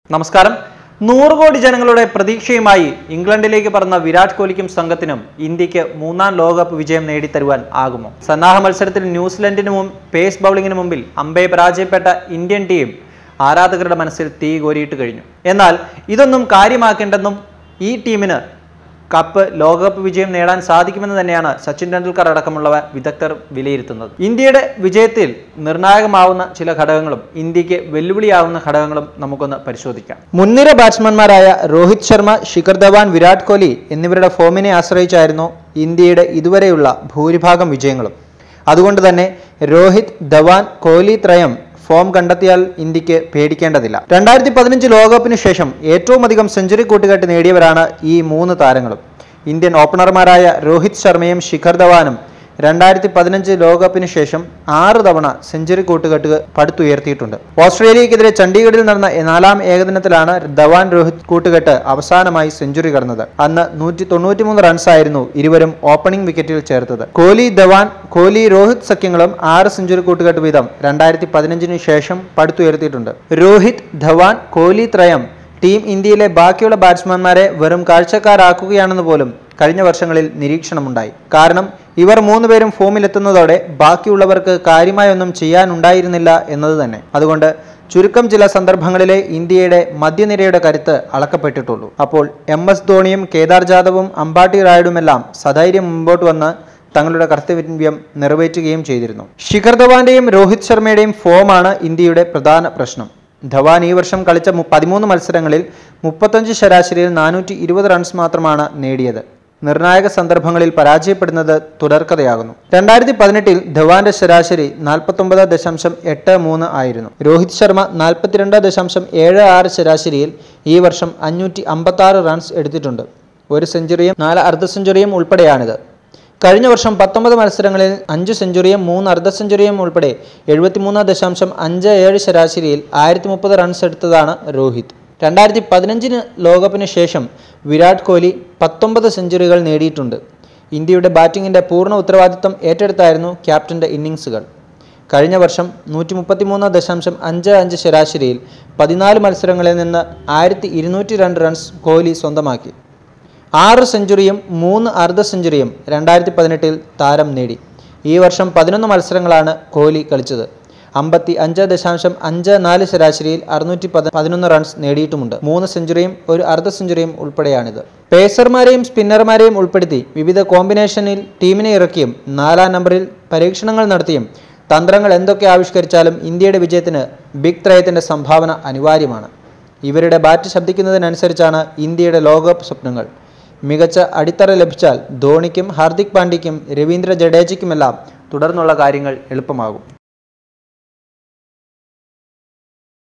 നമസ്കാരം. 100 കോടി ജനങ്ങളുടെ പ്രതീക്ഷയുമായി ഇംഗ്ലണ്ടിലേക്ക് പറന്ന വിരാട് കോഹ്ലിക്കും സംഘത്തിനും ഇന്ത്യക്ക് മൂന്നാം ലോകകപ്പ് വിജയം നേടിത്തരുവാൻ ആകുമോ? സന്നാഹ മത്സരത്തിൽ ന്യൂസിലൻഡിന് പേസ് ബൗളിംഗിന് മുമ്പിൽ അമ്പയെ പരാജയപ്പെട്ട ഇന്ത്യൻ ടീം ആരാധകരുടെ മനസ്സിൽ തീ കോരിയിട്ട് കഴിഞ്ഞു. എന്നാൽ ഇതൊന്നും കാര്യമാക്കേണ്ടെന്നും ഈ ടീമിന് കപ്പ് ലോകകപ്പ് വിജയം നേടാൻ സാധിക്കുമെന്ന് തന്നെയാണ് സച്ചിൻ ടെണ്ടുൽക്കർ അടക്കമുള്ള വിദഗ്ധർ വിലയിരുത്തുന്നത്. ഇന്ത്യയുടെ വിജയത്തിൽ നിർണായകമാവുന്ന ചില ഘടകങ്ങളും ഇന്ത്യക്ക് വെല്ലുവിളിയാവുന്ന ഘടകങ്ങളും നമുക്കൊന്ന് പരിശോധിക്കാം. മുൻനിര ബാറ്റ്സ്മാൻമാരായ രോഹിത് ശർമ്മ, ശിഖർ ധവാൻ, വിരാട് കോഹ്ലി എന്നിവരുടെ ഫോമിനെ ആശ്രയിച്ചായിരുന്നു ഇന്ത്യയുടെ ഇതുവരെയുള്ള ഭൂരിഭാഗം വിജയങ്ങളും. അതുകൊണ്ട് തന്നെ രോഹിത്, ധവാൻ, കോഹ്ലി ത്രയം ഫോം കണ്ടെത്തിയാൽ ഇന്ത്യക്ക് പേടിക്കേണ്ടതില്ല. 2015 ലോകകപ്പിന് ശേഷം ഏറ്റവും അധികം സെഞ്ചുറി കൂട്ടുകെട്ട് നേടിയവരാണ് ഈ മൂന്ന് താരങ്ങളും. ഇന്ത്യൻ ഓപ്പണർമാരായ രോഹിത് ശർമ്മയും ശിഖർ ധവാനും 2015 ലോകകപ്പിന് ശേഷം 6 തവണ സെഞ്ചുറി കൂട്ടുകെട്ട് പടുത്തുയർത്തിയിട്ടുണ്ട്. ഓസ്ട്രേലിയക്കെതിരെ ചണ്ഡീഗഡിൽ നടന്ന 4ാം ഏകദിനത്തിലാണ് ധവാൻ രോഹിത് കൂട്ടുകെട്ട് അവസാനമായി സെഞ്ചുറി കടന്നത്. അന്ന് 193 റൺസായിരുന്നു ഇരുവരും ഓപ്പണിംഗ് വിക്കറ്റിൽ ചേർത്തത്. കോഹ്ലി ധവാൻ, കോഹ്ലി രോഹിത് സഖ്യങ്ങളും 6 സെഞ്ചുറി കൂട്ടുകെട്ട് വീതം 2015 ശേഷം പടുത്തുയർത്തിയിട്ടുണ്ട്. രോഹിത്, ധവാൻ, കോഹ്ലി ത്രയം ടീം ഇന്ത്യയിലെ ബാക്കിയുള്ള ബാറ്റ്സ്മാൻമാരെ വെറും കാഴ്ചക്കാരാക്കുകയാണെന്ന് പോലും കഴിഞ്ഞ വർഷങ്ങളിൽ നിരീക്ഷണമുണ്ടായി. കാരണം ഇവർ 3 പേരും ഫോമിലെത്തുന്നതോടെ ബാക്കിയുള്ളവർക്ക് കാര്യമായൊന്നും ചെയ്യാനുണ്ടായിരുന്നില്ല എന്നത് തന്നെ. അതുകൊണ്ട് ചുരുക്കം ചില സന്ദർഭങ്ങളിലെ ഇന്ത്യയുടെ മധ്യനിരയുടെ കരുത്ത് അളക്കപ്പെട്ടിട്ടുള്ളൂ. അപ്പോൾ MS ധോണിയും കേദാർ ജാദവും അമ്പാട്ടി റായുഡുമെല്ലാം സധൈര്യം മുമ്പോട്ട് വന്ന് തങ്ങളുടെ കർത്തവ്യം നിറവേറ്റുകയും ചെയ്തിരുന്നു. ശിഖർ ധവാന്റെയും രോഹിത് ശർമ്മയുടെയും ഫോമാണ് ഇന്ത്യയുടെ പ്രധാന പ്രശ്നം. ധവാൻ ഈ വർഷം കളിച്ച 13 മത്സരങ്ങളിൽ 35 ശരാശരിയിൽ 420 റൺസ് മാത്രമാണ് നേടിയത്. നിർണായക സന്ദർഭങ്ങളിൽ പരാജയപ്പെടുന്നത് തുടർക്കഥയാകുന്നു. 2018 ധവാന്റെ ശരാശരി 49.83 ആയിരുന്നു. രോഹിത് ശർമ്മ 42.76 ശരാശരിയിൽ ഈ വർഷം 556 റൺസ് എടുത്തിട്ടുണ്ട്. 1 സെഞ്ചുറിയും 4 അർദ്ധ സെഞ്ചുറിയും ഉൾപ്പെടെയാണിത്. കഴിഞ്ഞ വർഷം 19 മത്സരങ്ങളിൽ 5 സെഞ്ചുറിയും 3 അർദ്ധ സെഞ്ചുറിയും ഉൾപ്പെടെ 73.57 ശരാശരിയിൽ 1030 റൺസ് എടുത്തതാണ് രോഹിത്. 2015 ലോകകപ്പിന് ശേഷം വിരാട് കോഹ്ലി 19 സെഞ്ചുറികൾ നേടിയിട്ടുണ്ട്. ഇന്ത്യയുടെ ബാറ്റിങ്ങിൻ്റെ പൂർണ്ണ ഉത്തരവാദിത്തം ഏറ്റെടുത്തായിരുന്നു ക്യാപ്റ്റൻ്റെ ഇന്നിങ്സുകൾ. കഴിഞ്ഞ വർഷം 133.55 ശരാശരിയിൽ 14 മത്സരങ്ങളിൽ നിന്ന് 1202 റൺസ് കോഹ്ലി സ്വന്തമാക്കി. 6 സെഞ്ചുറിയും 3 അർദ്ധ സെഞ്ചുറിയും 2018 താരം നേടി. ഈ വർഷം 11 മത്സരങ്ങളാണ് കോഹ്ലി കളിച്ചത്. 55.54 ശരാശരിയിൽ 611 റൺസ് നേടിയിട്ടുമുണ്ട്. 3 സെഞ്ചുറിയും 1 അർദ്ധ സെഞ്ചുറിയും ഉൾപ്പെടെയാണിത്. പേസർമാരെയും സ്പിന്നർമാരെയും ഉൾപ്പെടുത്തി വിവിധ കോമ്പിനേഷനിൽ ടീമിനെ ഇറക്കിയും 4ാം നമ്പറിൽ പരീക്ഷണങ്ങൾ നടത്തിയും തന്ത്രങ്ങൾ എന്തൊക്കെ ആവിഷ്കരിച്ചാലും ഇന്ത്യയുടെ വിജയത്തിന് ബിഗ് ത്രയത്തിൻ്റെ സംഭാവന അനിവാര്യമാണ്. ഇവരുടെ ബാറ്റ് ശബ്ദിക്കുന്നതിനനുസരിച്ചാണ് ഇന്ത്യയുടെ ലോകകപ്പ് സ്വപ്നങ്ങൾ. മികച്ച അടിത്തറ ലഭിച്ചാൽ ധോണിക്കും ഹാർദിക് പാണ്ഡ്യയ്ക്കും രവീന്ദ്ര ജഡേജയ്ക്കുമെല്ലാം തുടർന്നുള്ള കാര്യങ്ങൾ എളുപ്പമാകും.